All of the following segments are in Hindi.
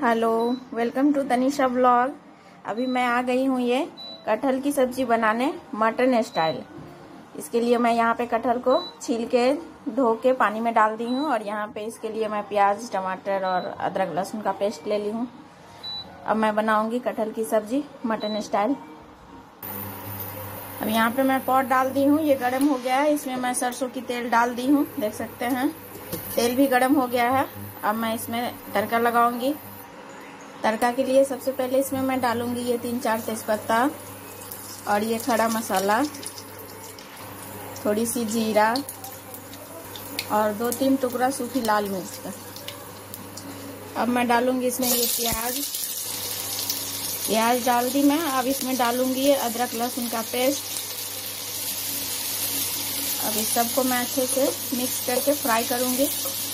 Hello, welcome to Tanisha blog. अभी मैं आ गई हूँ ये कटहल की सब्जी बनाने मटन स्टाइल। इसके लिए मैं यहाँ पे कटहल को छील के धो के पानी में डाल दी हूँ और यहाँ पे इसके लिए मैं प्याज, टमाटर और अदरक लहसुन का पेस्ट ले ली हूँ। अब मैं बनाऊंगी कटहल की सब्जी मटन स्टाइल। अब यहाँ पे मैं पॉट डाल दी हूँ, ये गर्म हो गया है। इसमें मैं सरसों की तेल डाल दी हूँ, देख सकते हैं तेल भी गर्म हो गया है। अब मैं इसमें तड़का लगाऊंगी। तड़का के लिए सबसे पहले इसमें मैं डालूंगी ये 3-4 तेजपत्ता और ये खड़ा मसाला, थोड़ी सी जीरा और 2-3 टुकड़ा सूखी लाल मिर्च का। अब मैं डालूंगी इसमें ये प्याज डाल दी मैं। अब इसमें डालूंगी ये अदरक लहसुन का पेस्ट। अब इस सबको मैं अच्छे से मिक्स करके फ्राई करूंगी।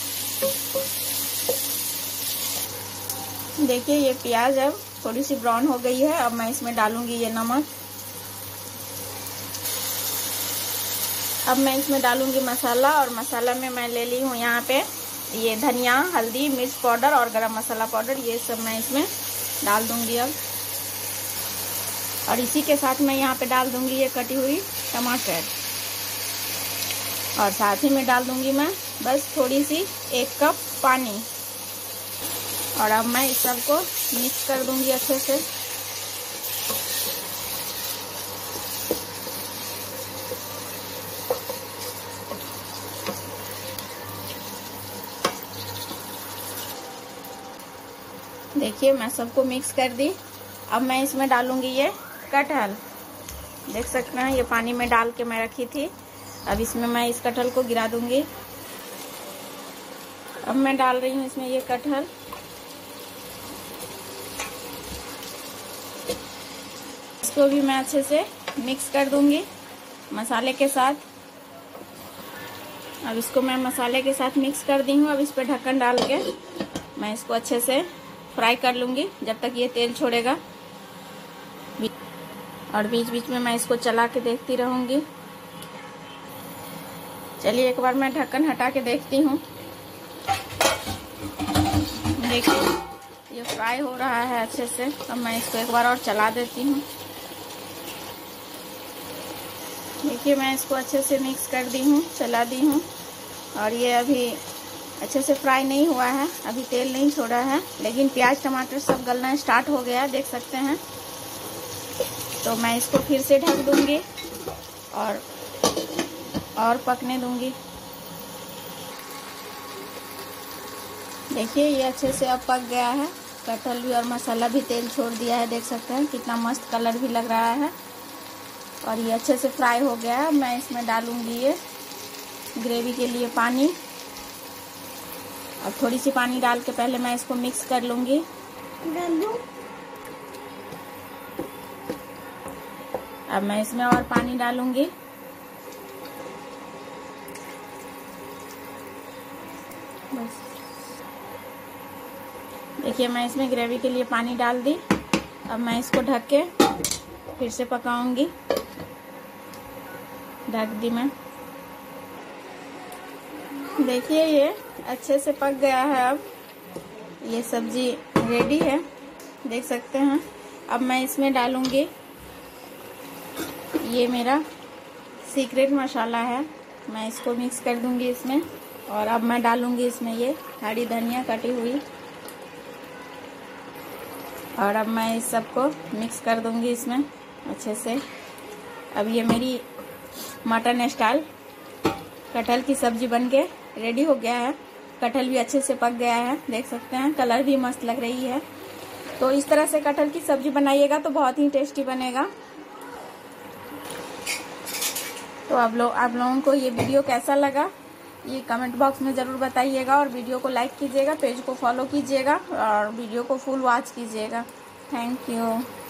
देखिए ये प्याज अब थोड़ी सी ब्राउन हो गई है। अब मैं इसमें डालूंगी ये नमक। अब मैं इसमें डालूंगी मसाला, और मसाला में मैं ले ली हूँ यहाँ पे ये धनिया, हल्दी, मिर्च पाउडर और गरम मसाला पाउडर, ये सब मैं इसमें डाल दूंगी अब। और इसी के साथ मैं यहाँ पे डाल दूंगी ये कटी हुई टमाटर, और साथ ही में डाल दूंगी मैं बस थोड़ी सी 1 कप पानी। और अब मैं इस सबको मिक्स कर दूंगी अच्छे से। देखिए मैं सबको मिक्स कर दी। अब मैं इसमें डालूंगी ये कटहल, देख सकते हैं ये पानी में डाल के मैं रखी थी। अब इसमें मैं इस कटहल को गिरा दूंगी। अब मैं डाल रही हूँ इसमें ये कटहल। इसको भी मैं अच्छे से मिक्स कर दूंगी मसाले के साथ। अब इसको मैं मसाले के साथ मिक्स कर दी हूँ। अब इस पर ढक्कन डाल के मैं इसको अच्छे से फ्राई कर लूंगी जब तक ये तेल छोड़ेगा। और बीच बीच में मैं इसको चला के देखती रहूंगी। चलिए एक बार मैं ढक्कन हटा के देखती हूँ। देखिए ये फ्राई हो रहा है अच्छे से। अब मैं इसको एक बार और चला देती हूँ। देखिए मैं इसको अच्छे से मिक्स कर दी हूँ, चला दी हूँ। और ये अभी अच्छे से फ्राई नहीं हुआ है, अभी तेल नहीं छोड़ा है, लेकिन प्याज टमाटर सब गलना स्टार्ट हो गया है, देख सकते हैं। तो मैं इसको फिर से ढक दूंगी और पकने दूंगी। देखिए ये अच्छे से अब पक गया है। कटहल भी और मसाला भी तेल छोड़ दिया है, देख सकते हैं कितना मस्त कलर भी लग रहा है। और ये अच्छे से फ्राई हो गया है। मैं इसमें डालूंगी ये ग्रेवी के लिए पानी। और थोड़ी सी पानी डाल के पहले मैं इसको मिक्स कर लूंगी। अब मैं इसमें और पानी डालूंगी। बस देखिए मैं इसमें ग्रेवी के लिए पानी डाल दी। अब मैं इसको ढक के फिर से पकाऊंगी। ढक दी मैं। देखिए ये अच्छे से पक गया है। अब ये सब्जी रेडी है, देख सकते हैं। अब मैं इसमें डालूंगी ये मेरा सीक्रेट मसाला है, मैं इसको मिक्स कर दूंगी इसमें। और अब मैं डालूंगी इसमें ये हरी धनिया कटी हुई। और अब मैं इस सबको मिक्स कर दूंगी इसमें अच्छे से। अब ये मेरी मटन स्टाइल कटहल की सब्जी बनके रेडी हो गया है। कटहल भी अच्छे से पक गया है, देख सकते हैं कलर भी मस्त लग रही है। तो इस तरह से कटहल की सब्जी बनाइएगा तो बहुत ही टेस्टी बनेगा। तो आप लोगों को ये वीडियो कैसा लगा ये कमेंट बॉक्स में ज़रूर बताइएगा। और वीडियो को लाइक कीजिएगा, पेज को फॉलो कीजिएगा और वीडियो को फुल वॉच कीजिएगा। Thank you.